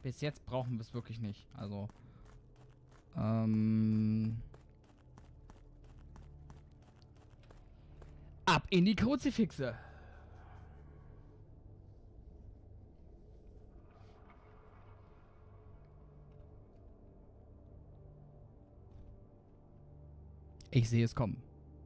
Bis jetzt brauchen wir es wirklich nicht. Also, ab in die Kruzifixe. Ich sehe es kommen.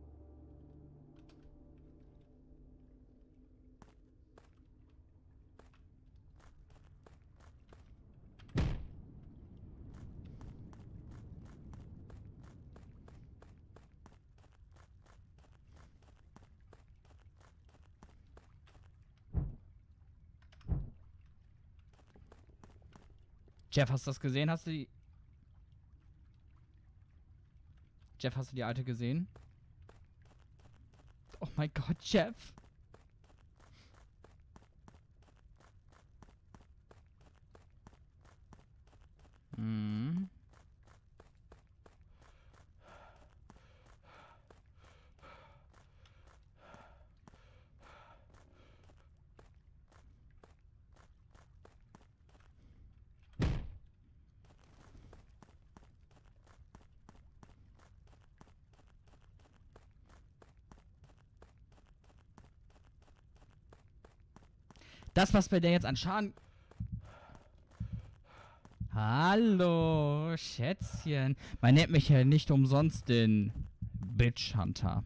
Jeff, hast du das gesehen? Jeff, hast du die alte gesehen? Oh mein Gott, Jeff. Hm. Das, was wir denn jetzt an Schaden... Hallo, Schätzchen. Man nennt mich ja nicht umsonst den Bitch Hunter.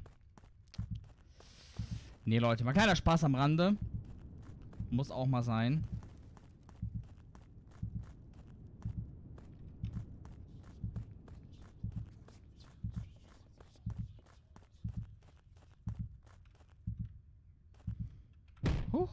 Nee, Leute, mal kleiner Spaß am Rande. Muss auch mal sein. Huch.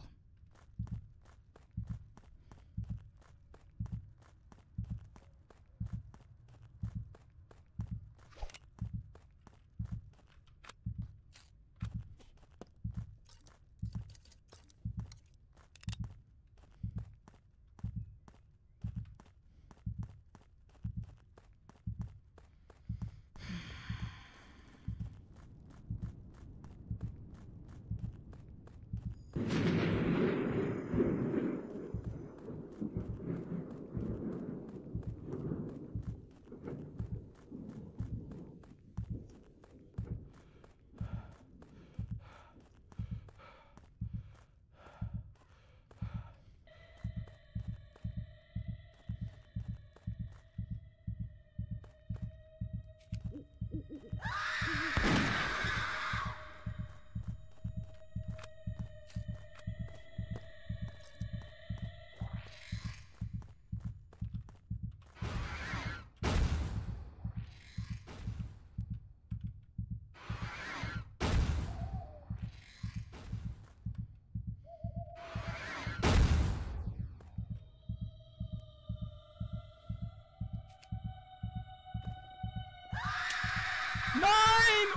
Nein!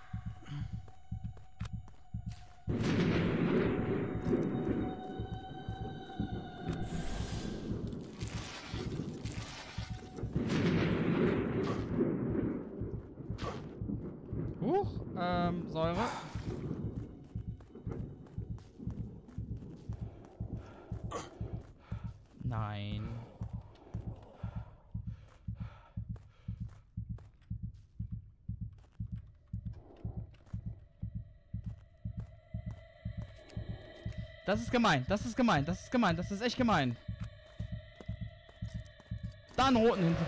Huch, Säure. Nein. Das ist gemein, das ist gemein, das ist gemein, das ist echt gemein. Da einen roten hinter.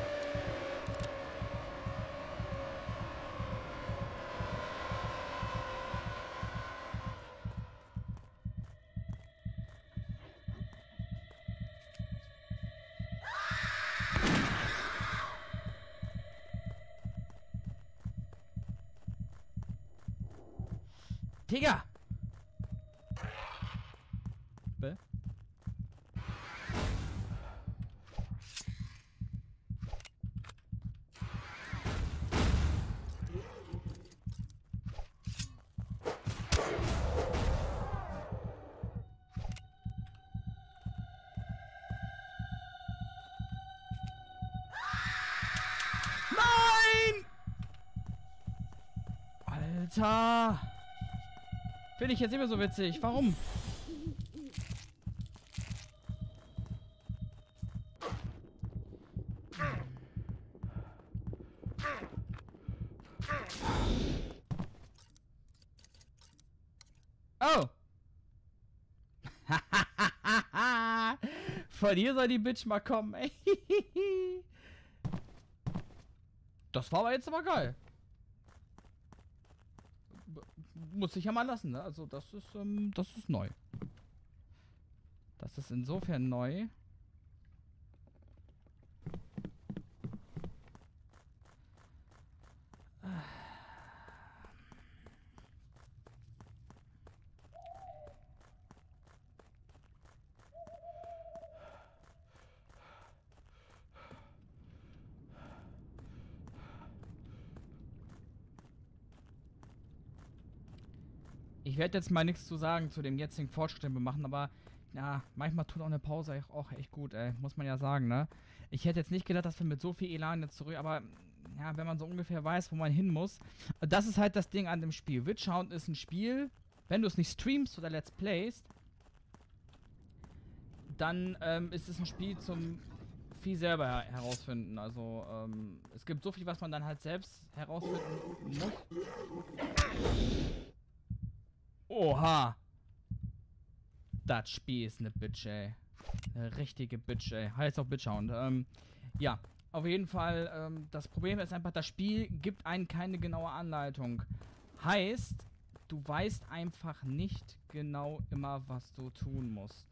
Digga! Bäh? Nein! Alter! Finde ich jetzt immer so witzig. Warum? Oh! Von hier soll die Bitch mal kommen, ey. Das war aber jetzt aber geil. Muss ich ja mal lassen, ne? Also das ist neu. Das ist insofern neu. Ich werde jetzt mal nichts zu sagen zu dem jetzigen Fortschritt, den wir machen, aber ja, manchmal tut auch eine Pause auch echt gut, ey. Muss man ja sagen, ne? Ich hätte jetzt nicht gedacht, dass wir mit so viel Elan jetzt zurück, aber ja, wenn man so ungefähr weiß, wo man hin muss. Das ist halt das Ding an dem Spiel. Witchhound ist ein Spiel, wenn du es nicht streamst oder let's playst, dann ist es ein Spiel zum viel selber herausfinden. Also, es gibt so viel, was man dann halt selbst herausfinden muss. Oha! Das Spiel ist eine Bitch, ey. Eine richtige Bitch, ey. Heißt auch Bitchhound. Ja, auf jeden Fall, das Problem ist einfach, das Spiel gibt einem keine genaue Anleitung. Heißt, du weißt einfach nicht genau immer, was du tun musst.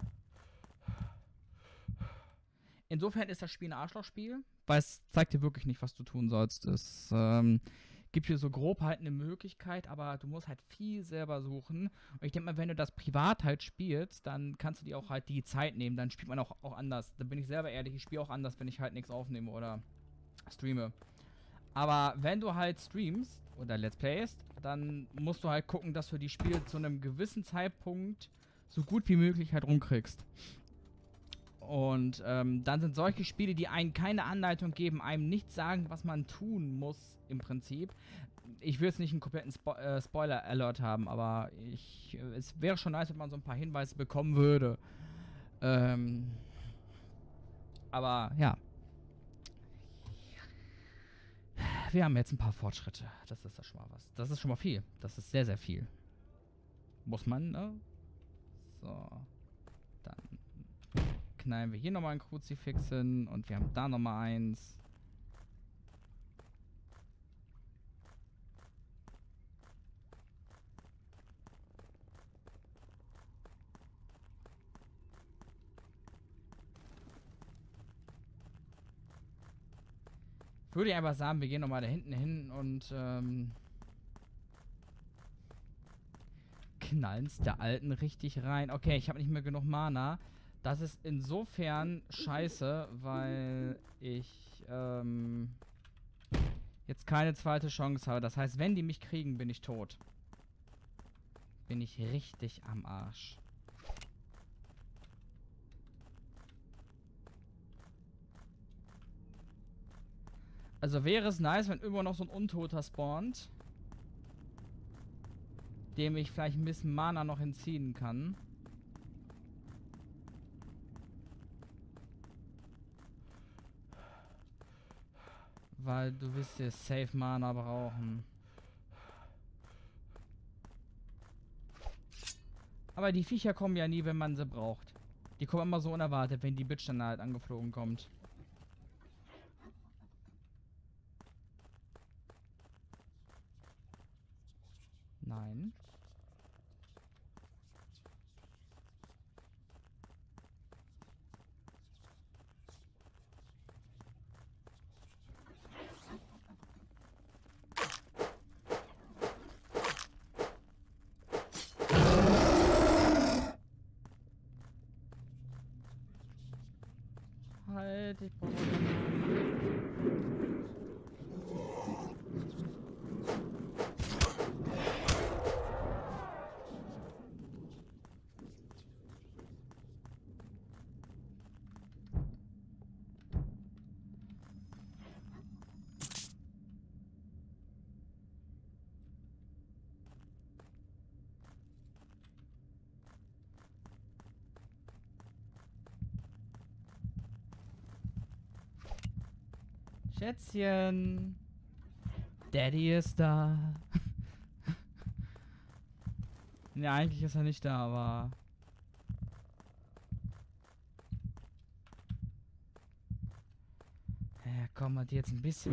Insofern ist das Spiel ein Arschlochspiel, weil es zeigt dir wirklich nicht, was du tun sollst. Es gibt dir so grob halt eine Möglichkeit, aber du musst halt viel selber suchen. Und ich denke mal, wenn du das privat halt spielst, dann kannst du dir auch halt die Zeit nehmen. Dann spielt man auch anders. Da bin ich selber ehrlich, ich spiele auch anders, wenn ich halt nichts aufnehme oder streame. Aber wenn du halt streamst oder Let's Playst, dann musst du halt gucken, dass du die Spiele zu einem gewissen Zeitpunkt so gut wie möglich halt rumkriegst. Und dann sind solche Spiele, die einem keine Anleitung geben, einem nicht sagen, was man tun muss, im Prinzip. Ich will jetzt nicht einen kompletten Spoiler-Alert haben, aber es wäre schon nice, wenn man so ein paar Hinweise bekommen würde. Aber ja. Wir haben jetzt ein paar Fortschritte. Das ist ja schon mal was. Das ist schon mal viel. Das ist sehr, sehr viel. Muss man, ne? So. Dann knallen wir hier nochmal ein Kruzifix hin und wir haben da nochmal eins. Würde ich einfach sagen, wir gehen nochmal da hinten hin und knallen's der Alten richtig rein. Okay, ich habe nicht mehr genug Mana. Das ist insofern scheiße, weil ich jetzt keine zweite Chance habe. Das heißt, wenn die mich kriegen, bin ich tot. Bin ich richtig am Arsch. Also wäre es nice, wenn irgendwo noch so ein Untoter spawnt, dem ich vielleicht ein bisschen Mana noch entziehen kann. Weil du wirst hier safe Mana brauchen. Aber die Viecher kommen ja nie, wenn man sie braucht. Die kommen immer so unerwartet, wenn die Bitch dann halt angeflogen kommt. Nein. Halt, ich brauche... Schätzchen. Daddy ist da. Ja, eigentlich ist er nicht da, aber... Ja, komm, hat jetzt ein bisschen...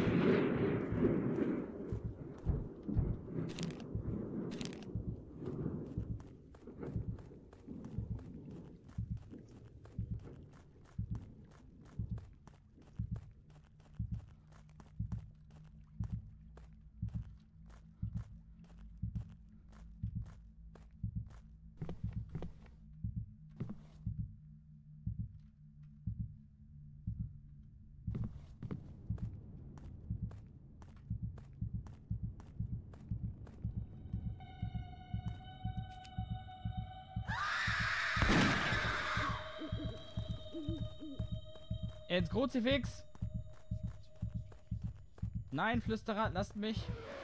Jetzt Kruzifix! Nein, Flüsterer, lasst mich!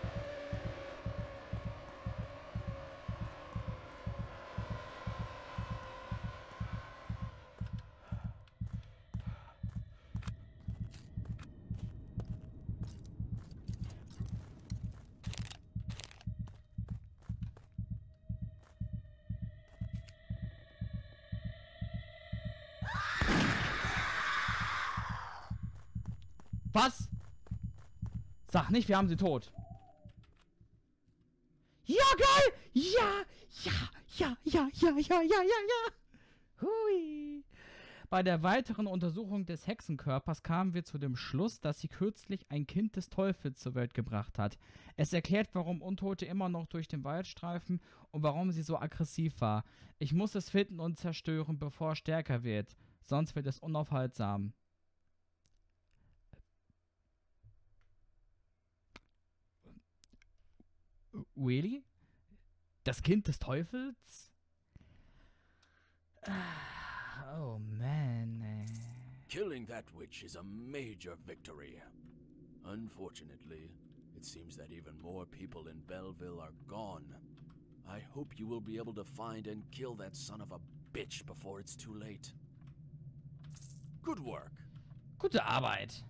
Was? Sag nicht, wir haben sie tot. Ja, geil! Ja. Hui. Bei der weiteren Untersuchung des Hexenkörpers kamen wir zu dem Schluss, dass sie kürzlich ein Kind des Teufels zur Welt gebracht hat. Es erklärt, warum Untote immer noch durch den Wald streifen und warum sie so aggressiv war. Ich muss es finden und zerstören, bevor es stärker wird. Sonst wird es unaufhaltsam. Really? Das Kind des Teufels? Oh man. Killing that witch is a major victory. Unfortunately, it seems that even more people in Belleville are gone. I hope you will be able to find and kill that son of a bitch before it's too late. Good work. Gute Arbeit.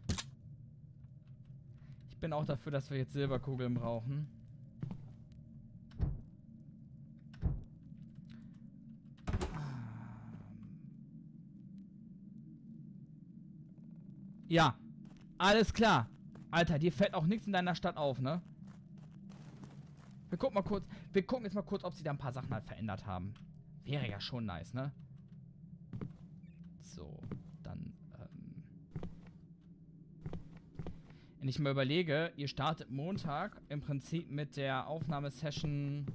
Ich bin auch dafür, dass wir jetzt Silberkugeln brauchen. Ja, alles klar. Alter, dir fällt auch nichts in deiner Stadt auf, ne? Wir gucken jetzt mal kurz, ob sie da ein paar Sachen halt verändert haben. Wäre ja schon nice, ne? So, dann, wenn ich mal überlege, ihr startet Montag im Prinzip mit der Aufnahmesession,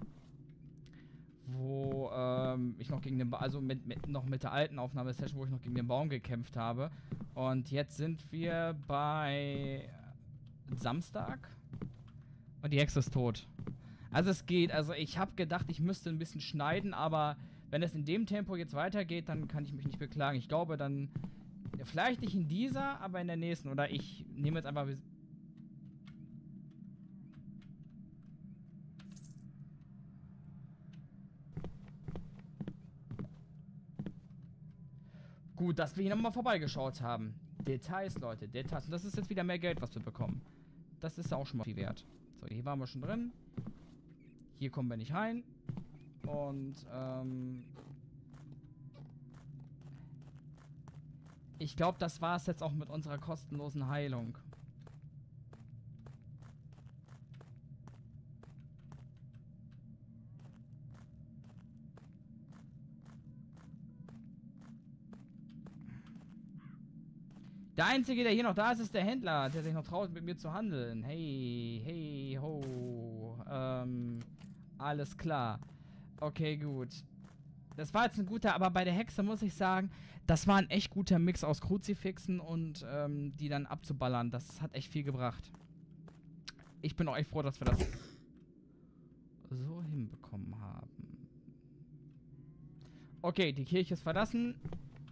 wo ich noch gegen den mit der alten Aufnahmesession, wo ich noch gegen den Baum gekämpft habe. Und jetzt sind wir bei Samstag und die Hexe ist tot. Also es geht, also ich habe gedacht, ich müsste ein bisschen schneiden, aber wenn es in dem Tempo jetzt weitergeht, dann kann ich mich nicht beklagen. Ich glaube dann, vielleicht nicht in dieser, aber in der nächsten. Oder ich nehme jetzt einfach... Gut, dass wir hier nochmal vorbeigeschaut haben. Details, Leute, Details. Und das ist jetzt wieder mehr Geld, was wir bekommen. Das ist ja auch schon mal viel wert. So, hier waren wir schon drin. Hier kommen wir nicht rein. Und, ich glaube, das war es jetzt auch mit unserer kostenlosen Heilung. Der Einzige, der hier noch da ist, ist der Händler, der sich noch traut, mit mir zu handeln. Hey, hey, ho. Alles klar. Okay, gut. Das war jetzt ein guter, aber bei der Hexe muss ich sagen, das war ein echt guter Mix aus Kruzifixen und die dann abzuballern. Das hat echt viel gebracht. Ich bin auch echt froh, dass wir das so hinbekommen haben. Okay, die Kirche ist verlassen.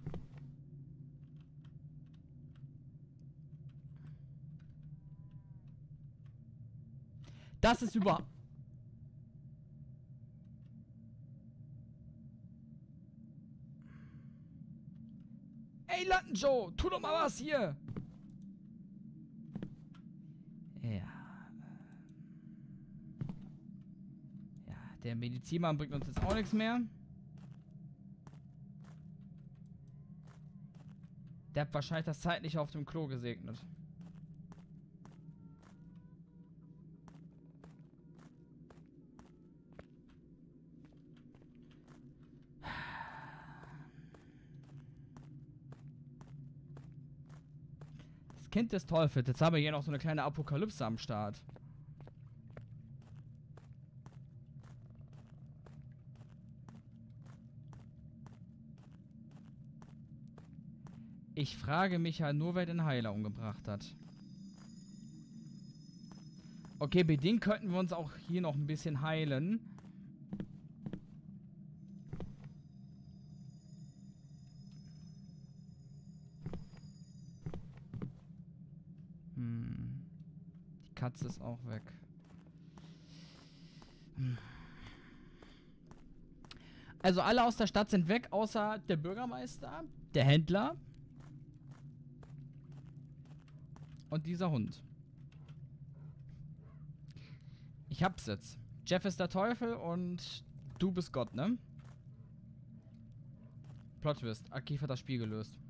Das ist überhaupt... Ey, Latten Joe, tu doch mal was hier! Der Medizinmann bringt uns jetzt auch nichts mehr. Der hat wahrscheinlich das Zeitliche auf dem Klo gesegnet. Das Kind des Teufels. Jetzt haben wir hier noch so eine kleine Apokalypse am Start. Ich frage mich ja nur, wer den Heiler umgebracht hat. Okay, bedingt könnten wir uns auch hier noch ein bisschen heilen. Die Katze ist auch weg. Also alle aus der Stadt sind weg, außer der Bürgermeister, der Händler und dieser Hund. Ich hab's jetzt. Jeff ist der Teufel und du bist Gott, ne? Plot Twist. Akif hat das Spiel gelöst.